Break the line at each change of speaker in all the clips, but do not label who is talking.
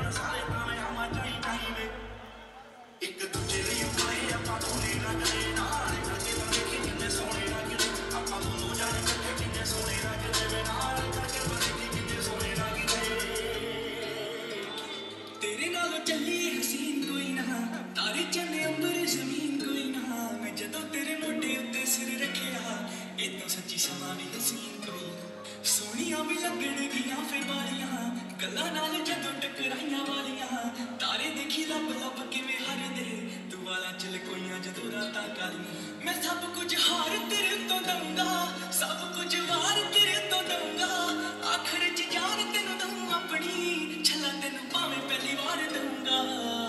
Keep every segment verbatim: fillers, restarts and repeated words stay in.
तेरे नालों चली हसीन कोई ना, तारे चंदे अंबर जमीन कोई ना। मैं जदों तेरे मोटे उत्ते सिर रखिया, इतों सच्ची समा भी हसीन कोई ना। सोहणियां भी लगण गियां फिर वालियां, गल्लां नाल जदों टकराइयां वालियां। तारे देखी लब लब किवें हरदे, तू वाला चल कोइयां जदों रातां कालियां। मैं सब कुछ हार तेरे तो दूंगा, सब कुछ वार तेरे तो दूंगा। आखिर च जान तेनू दूं अपनी, छला तेनू भावें पहली बार दूंगा।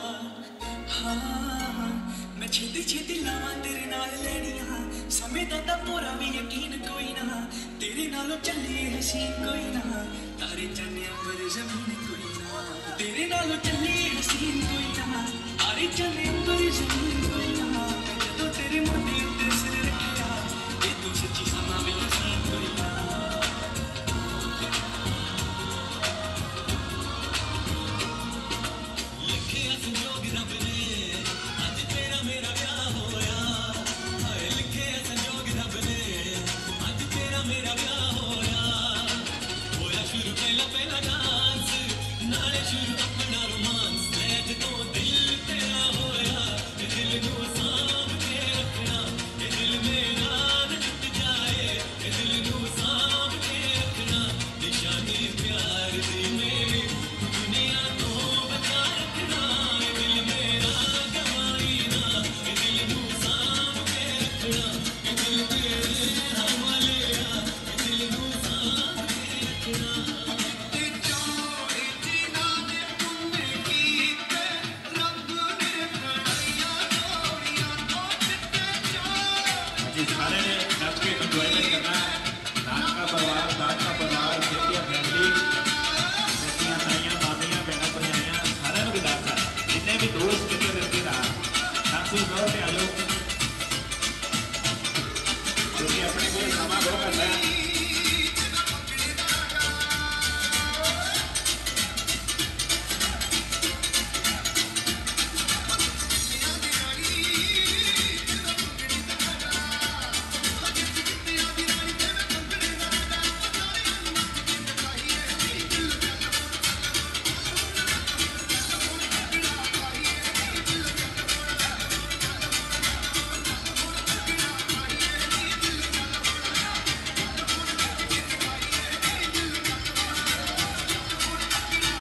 हाँ मैं छेती छेती लावां तेरे नाल लैनियां, समय दा तां पूरा भी यकीन कोई ना। तेरे नालों चले हसीन कोई ना, तारे चन्ने अंबर जमीन।